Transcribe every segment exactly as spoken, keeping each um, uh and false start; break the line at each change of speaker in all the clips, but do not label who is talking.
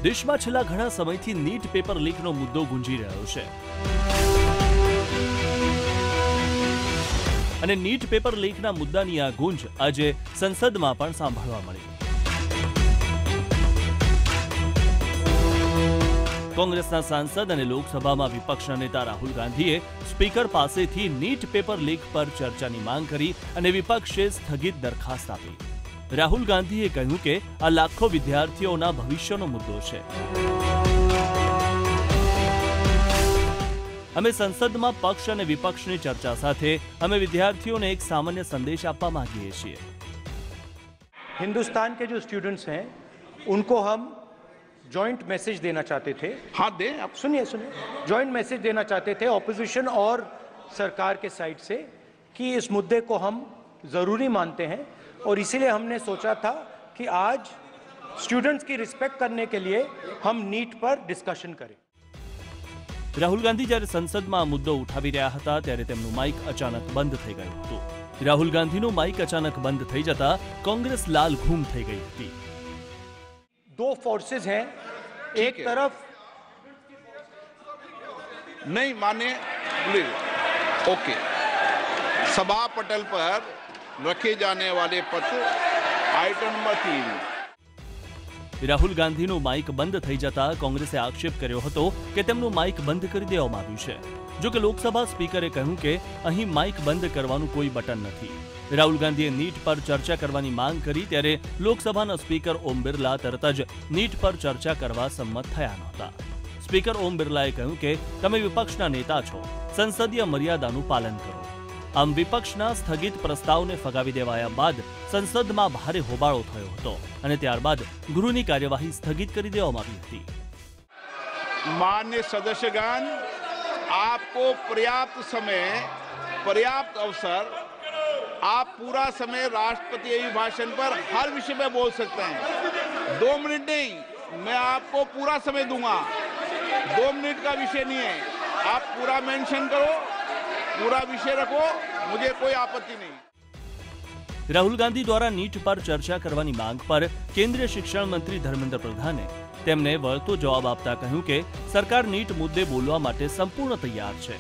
દેશમાં છેલ્લા ઘણા સમયથી નીટ પેપર લીકનો મુદ્દો ગુંજી રહ્યો છે અને નીટ પેપર લીકના મુદ્દાની આ ગુંજ આજે સંસદમાં પણ સાંભળવા મળી। કોંગ્રેસના સાંસદ અને લોકસભામાં વિપક્ષના નેતા રાહુલ ગાંધીએ સ્પીકર પાસેથી નીટ પેપર લીક પર ચર્ચાની માંગ કરી અને વિપક્ષે સ્થગિત દરખાસ્ત આપી। રાહુલ ગાંધીએ કહ્યું કે આ લાખો વિદ્યાર્થીઓના ભવિષ્યનો મુદ્દો છે। અમે સંસદમાં પક્ષ અને વિપક્ષની ચર્ચા સાથે અમે વિદ્યાર્થીઓને એક સામાન્ય संदेश આપવા માંગીએ છીએ।
हिंदुस्तान के जो स्टूडेंट्स हैं उनको हम जॉइंट मैसेज देना चाहते थे।
हाँ दें, आप
सुनिए सुनिए जॉइंट मैसेज देना चाहते थे ऑपोजिशन और सरकार के साइड से कि इस मुद्दे को हम ज़रूरी मानते हैं और इसीलिए हमने सोचा था कि आज स्टूडेंट्स की रिस्पेक्ट करने के लिए हम नीट पर डिस्कशन करें।
રાહુલ ગાંધી જ્યારે સંસદમાં આ મુદ્દો ઉઠાવી રહ્યા હતા ત્યારે તેમનું માઇક અચાનક બંધ થઈ ગયું હતું। રાહુલ ગાંધીનું માઇક અચાનક બંધ થઈ જતા કોંગ્રેસ લાલ ઘૂમ થઈ ગઈ હતી।
दो फोर्सेस हैं, एक तरफ
नहीं माने प्लीज ओके। सभा पटल पर रखे जाने वाले पत्र आइटम नंबर तीन।
રાહુલ ગાંધીનું માઇક બંધ થઈ જતા કોંગ્રેસે આક્ષેપ કર્યો હતો કે તેમનું માઇક બંધ કરી દેવામાં આવ્યું છે। જો કે લોકસભા સ્પીકરે કહ્યું કે અહીં માઇક બંધ કરવાનું કોઈ બટન નથી। રાહુલ ગાંધીએ નીટ પર ચર્ચા કરવાની માંગ કરી ત્યારે લોકસભાના સ્પીકર ઓમ બિરલા તરત જ નીટ પર ચર્ચા કરવા સંમત થયા નહોતા। સ્પીકર ઓમ બિરલાએ કહ્યું કે તમે વિપક્ષના નેતા છો, સંસદીય મર્યાદાનું પાલન કરો। આમ વિપક્ષના સ્થગિત પ્રસ્તાવને ફગાવી દેવાયા બાદ સંસદમાં ભારે હોબાળો થયો હતો અને ત્યારબાદ ગૃહની કાર્યવાહી સ્થગિત કરી દેવામાં આવી હતી।
मान्य सदस्यगण, आपको पर्याप्त समय, पर्याप्त अवसर, आप पूरा समय राष्ट्रपति अभिभाषण पर हर विषय में बोल सकते हैं। दो मिनट नहीं, मैं आपको पूरा समय दूंगा। दो मिनट का विषय नहीं है, आप पूरा मेंशन करो, पूरा विषय रखो, मुझे कोई आपत्ति नहीं।
રાહુલ ગાંધી દ્વારા નીટ પર ચર્ચા કરવાની માંગ પર કેન્દ્રીય શિક્ષણ મંત્રી ધર્મેન્દ્ર પ્રધાને તેમને વળતો જવાબ આપતા કહ્યું કે સરકાર નીટ મુદ્દે બોલવા માટે સંપૂર્ણ તૈયાર છે।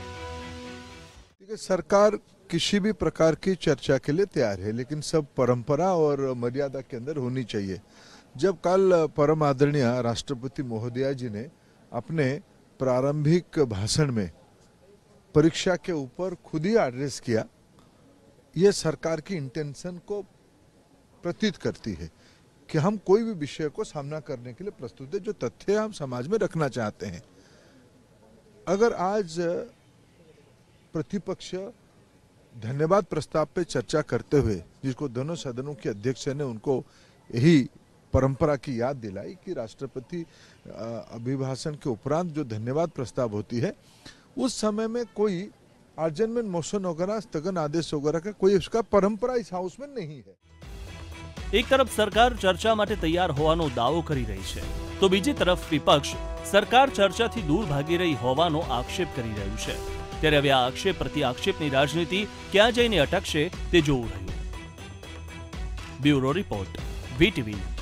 सरकार किसी भी प्रकार की चर्चा के लिए तैयार है, लेकिन सब परंपरा और मर्यादा के अंदर होनी चाहिए। जब कल परम आदरणीय राष्ट्रपति महोदया जी ने अपने प्रारंभिक भाषण में परीक्षा के ऊपर खुद ही एड्रेस किया, ये सरकार की इंटेंशन को प्रतीत करती है कि हम कोई भी विषय को सामना करने के लिए प्रस्तुत है, जो तथ्य हम समाज में रखना चाहते हैं। अगर आज प्रतिपक्ष धन्यवाद प्रस्ताव पे चर्चा करते हुए, जिसको दोनों सदनों के अध्यक्ष ने उनको यही परंपरा की याद दिलाई कि राष्ट्रपति अभिभाषण के उपरांत जो धन्यवाद प्रस्ताव होती है, उस समय में कोई आर्जनमेंट मोशन वगैरह स्थगन आदेश वगैरह का कोई उसका परंपरा इस हाउस में नहीं है।
એક તરફ સરકાર ચર્ચા માટે તૈયાર હોવાનો દાવો કરી રહી છે તો બીજી તરફ વિપક્ષ સરકાર ચર્ચાથી दूर ભાગી રહી હોવાનો આક્ષેપ કરી રહ્યું છે। ત્યારે હવે આ આક્ષેપ પ્રતિ આક્ષેપની રાજનીતિ ક્યાં જઈને અટકશે તે જોવું રહ્યું। Bureau report, VTV.